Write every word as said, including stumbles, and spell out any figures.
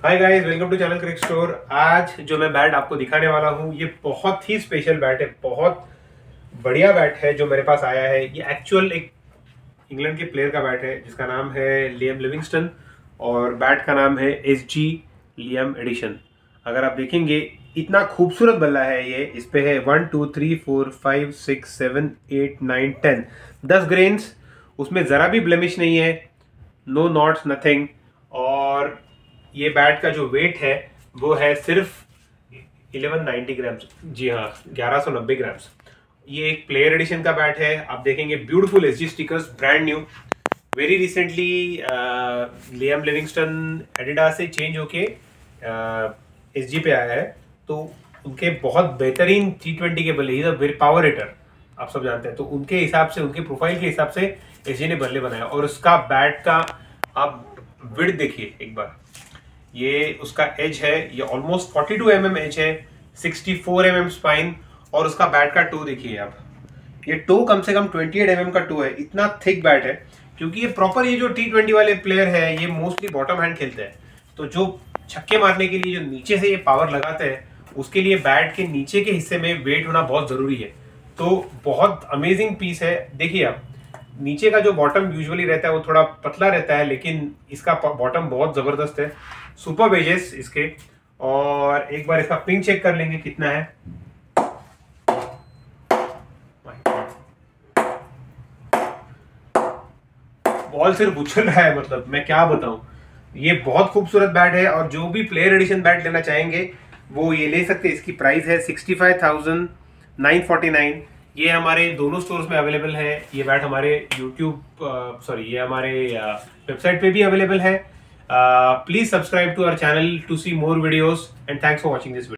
Hi guys, welcome to channel crick store. आज जो मैं बैट आपको दिखाने वाला हूँ ये बहुत ही स्पेशल बैट है, बहुत बढ़िया बैट है जो मेरे पास आया है। ये एक्चुअल एक इंग्लैंड के प्लेयर का बैट है जिसका नाम है लियम लिविंगस्टन और बैट का नाम है एस जी लियम एडिशन। अगर आप देखेंगे इतना खूबसूरत बल्ला है ये। इस पे है one two three four five six seven eight nine ten दस ग्रेन्स, उसमें ज़रा भी ब्लेमिश नहीं है, नो नॉट्स नथिंग। और ये बैट का जो वेट है वो है सिर्फ इलेवन नाइंटी ग्राम्स। जी हाँ, ग्यारह सौ नब्बे ग्राम्स। ये एक प्लेयर एडिशन का बैट है। आप देखेंगे beautiful SG stickers, brand new, very recently Liam Livingstone Adidas से चेंज होके एसजी पे आया है। तो उनके बहुत बेहतरीन टी ट्वेंटी के बल्ले, he is a power hitter, आप सब जानते हैं। तो उनके हिसाब से, उनके प्रोफाइल के हिसाब से एसजी ने बल्ले बनाया। और उसका बैट का आप विड्थ देखिए एक बार। ये उसका एज है, ये almost forty two M M edge है, sixty four M M spine. और उसका बैट का टो देखिए आप, ये टो कम से कम ट्वेंटी एट एम एम का टो है। इतना थिक बैट है क्योंकि ये प्रॉपर, ये जो टी ट्वेंटी वाले प्लेयर है ये मोस्टली बॉटम हैंड खेलते हैं। तो जो छक्के मारने के लिए जो नीचे से ये पावर लगाते हैं उसके लिए बैट के नीचे के हिस्से में वेट होना बहुत जरूरी है। तो बहुत अमेजिंग पीस है। देखिए आप, नीचे का जो बॉटम यूजुअली रहता है वो थोड़ा पतला रहता है, लेकिन इसका बॉटम बहुत जबरदस्त है। सुपर वेजेस इसके। और एक बार इसका पिंग चेक कर लेंगे कितना है। बॉल सिर्फ उछल रहा है, मतलब मैं क्या बताऊं। ये बहुत खूबसूरत बैट है और जो भी प्लेयर एडिशन बैट लेना चाहेंगे वो ये ले सकते हैं। इसकी प्राइस है sixty five thousand nine forty nine. ये हमारे दोनों स्टोर्स में अवेलेबल है। ये बैट हमारे यूट्यूब सॉरी ये हमारे वेबसाइट पे भी अवेलेबल है। Please subscribe to our channel to see more videos and thanks for watching this video.